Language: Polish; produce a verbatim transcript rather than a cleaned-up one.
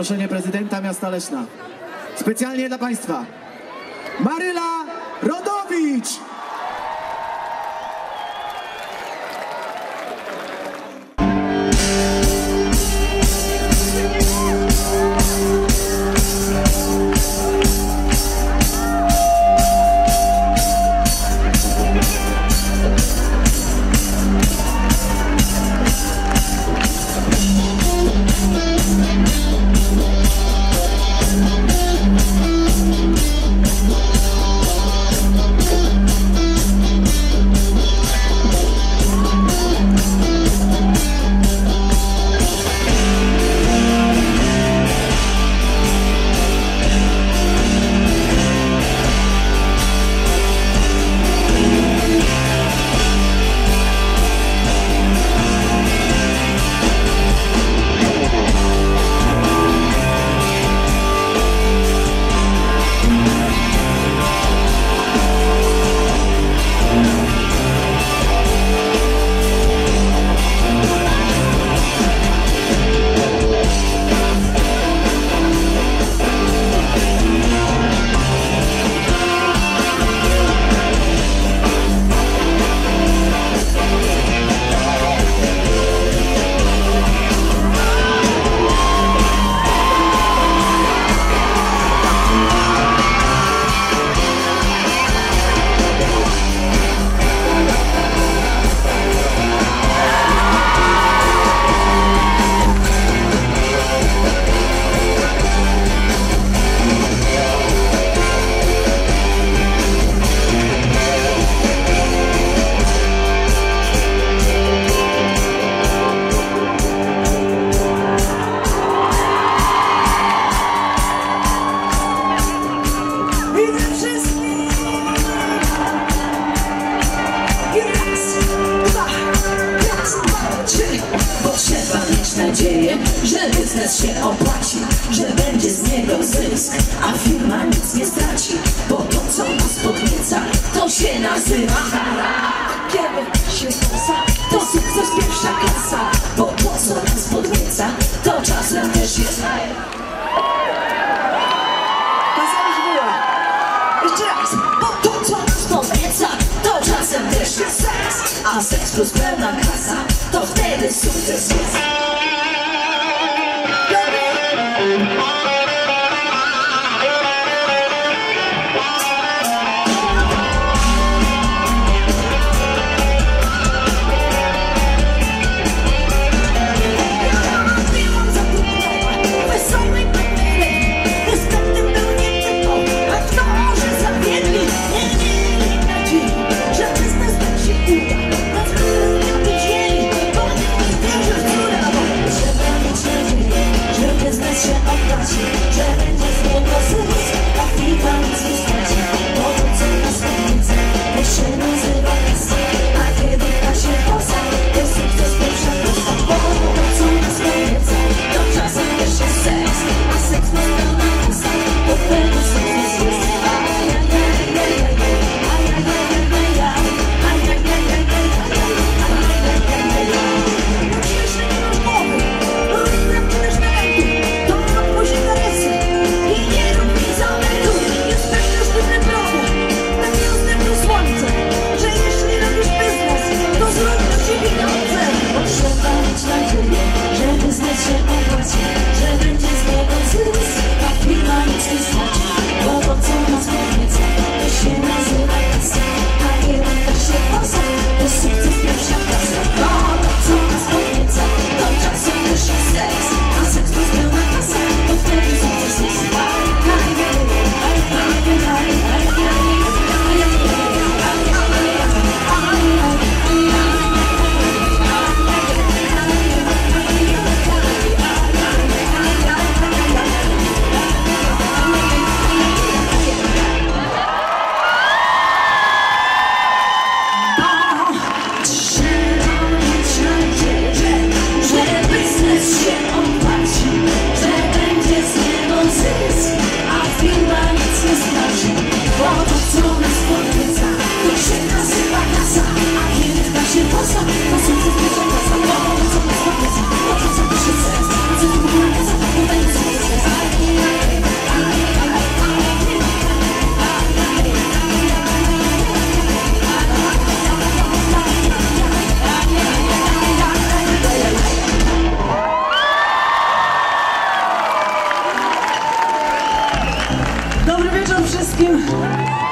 zaproszenie prezydenta miasta Leszna. Specjalnie dla Państwa. Maryla Rodowicz! Że biznes się opłaci, że będzie z niego zysk, a firma nic nie straci, bo to co nas podnieca, to się nazywa kiedy się kosa, to sukces pierwsza klasa, bo to co nas podnieca, to czasem też jest klasa już była. Jeszcze raz, bo to co nas podnieca, to czasem też jest seks, a seks plus pełna kasa, to wtedy sukces jest. Że biznes tak się uda, nas by nie widzieli, bo nie wierzę w cudową. Zapraszam.